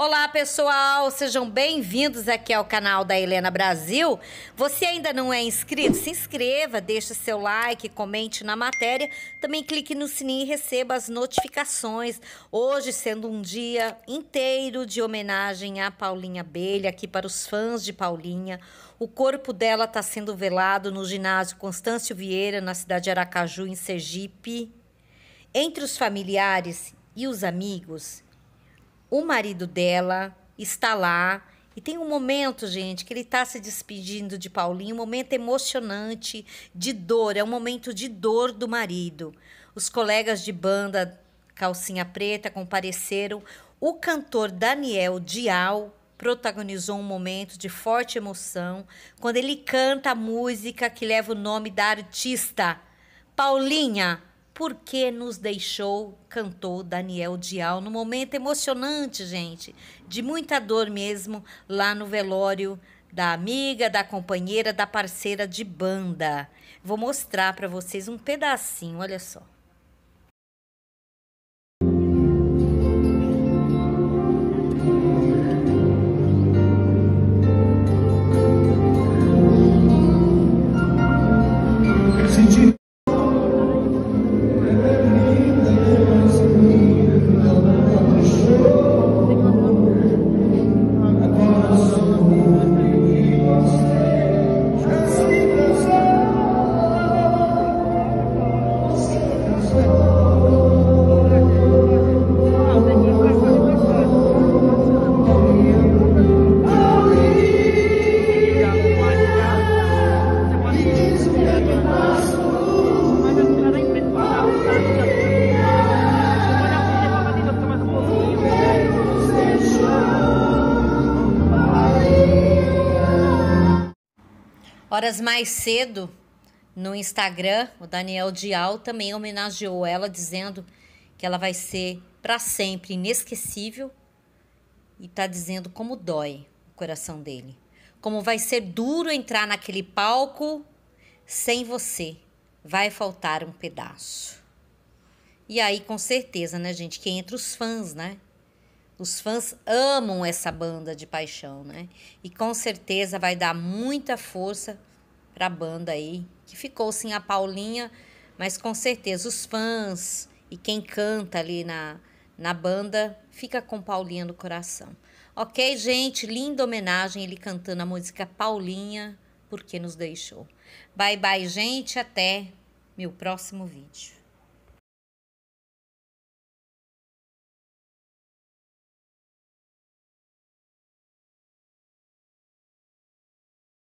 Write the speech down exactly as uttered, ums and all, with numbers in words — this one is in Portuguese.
Olá, pessoal! Sejam bem-vindos aqui ao canal da Helena Brasil. Você ainda não é inscrito? Se inscreva, deixe seu like, comente na matéria. Também clique no sininho e receba as notificações. Hoje, sendo um dia inteiro de homenagem a Paulinha Abelha, aqui para os fãs de Paulinha. O corpo dela está sendo velado no ginásio Constâncio Vieira, na cidade de Aracaju, em Sergipe. Entre os familiares e os amigos, o marido dela está lá e tem um momento, gente, que ele está se despedindo de Paulinho, um momento emocionante, de dor, é um momento de dor do marido. Os colegas de banda Calcinha Preta compareceram. O cantor Daniel Dial protagonizou um momento de forte emoção quando ele canta a música que leva o nome da artista. Paulinha, por que nos deixou, cantou Daniel Dial, num momento emocionante, gente, de muita dor mesmo, lá no velório da amiga, da companheira, da parceira de banda. Vou mostrar para vocês um pedacinho, olha só. Horas mais cedo, no Instagram, o Daniel Dial também homenageou ela, dizendo que ela vai ser para sempre inesquecível e tá dizendo como dói o coração dele. Como vai ser duro entrar naquele palco sem você. Vai faltar um pedaço. E aí, com certeza, né, gente, que entre os fãs, né? Os fãs amam essa banda de paixão, né? E com certeza vai dar muita força para a banda aí, que ficou sem a Paulinha, mas com certeza os fãs e quem canta ali na, na banda fica com Paulinha no coração. Ok, gente? Linda homenagem, ele cantando a música Paulinha, porque nos deixou. Bye, bye, gente. Até meu próximo vídeo.